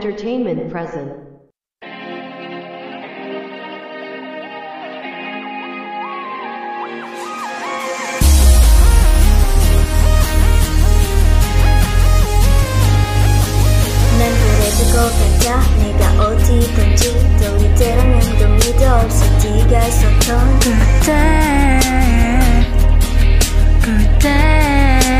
Entertainment present. 난 그래도 같아. 내가 어디든지 또 이때라면 또 믿어 없어 네가 있었던 그때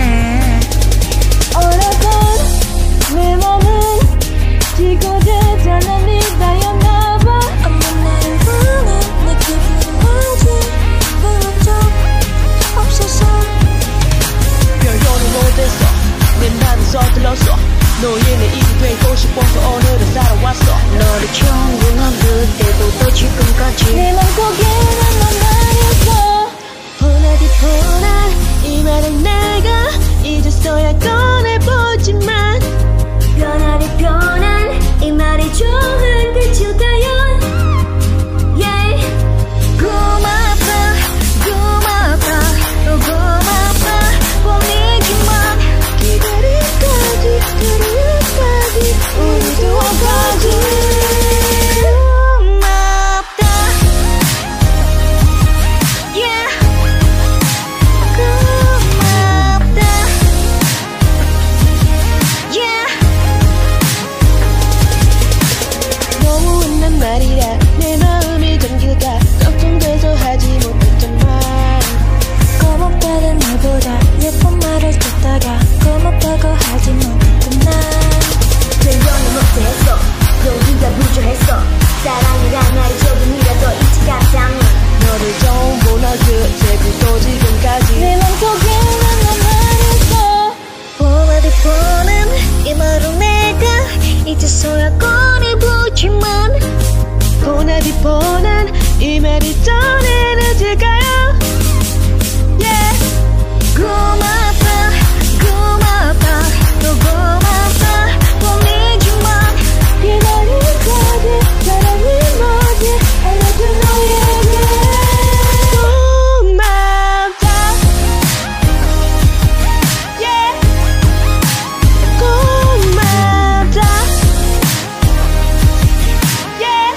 어느덧 내 맘은 지고대잖아 네가였나봐. 없는 나를 보는 내 기분은 뭐지 그런 적 없어서 별로는 못했어. 내 맘이 서툴렀어. 너에게 입이 되고 싶어서 오늘은 살아왔어. 너를 처음 본 그때부터 지금까지 내 맘속에는 너만이었어. 뻔하디 뻔한 이 말은 내가 이제서야 꺼내보지만 변하디 변한 이 말이 좋은 끝일까요? Yeah. 고맙다 고맙다 또 고맙다 보내기만 기다릴까지 우리도 와가지 고맙다 yeah 고맙다 yeah 너무 흔한 말이라 내 마음이 잠길까 걱정돼서 하지 못했던 말. 고맙다는 말보다 예쁜 말을 듣다가 고맙다고 하지 못했던 날 표현을 못했어. 용기가 부족했어. 사랑이란 말이 조금이라도 잊지 않다면 너를 처음 본 그때부터 지금까지 내 맘속에는 너만이었어. 뻔하디 뻔한 이 말은 내가 이제서야 꺼내보지만 뻔하디 뻔한 이 말이 전에 늦을까요? Yeah. 고맙다 고맙다 또 고맙다 보내지만 기다릴까지 사랑이 뭐지 알려줘 너에게 고맙다 yeah 고맙다 yeah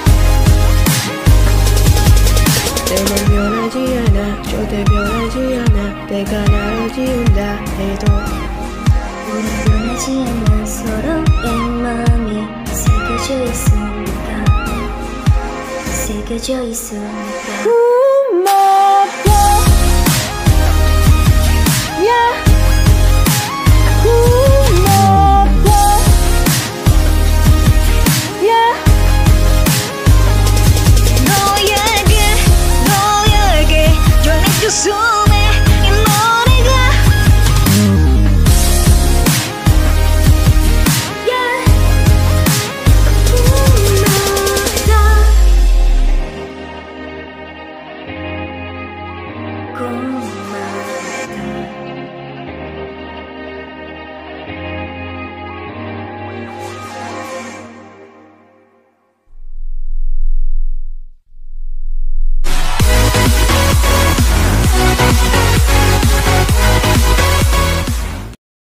내맘 변하지 않아 절대 변하지 않아 내가 나를 지운다 해도 우린 변하지 않는 서로의 마음이 새겨져 있으니까 새겨져 있으니까 고맙다 yeah 고맙다 yeah 너에게 전해줄 숨에 이 노래가 yeah 고맙다 고맙다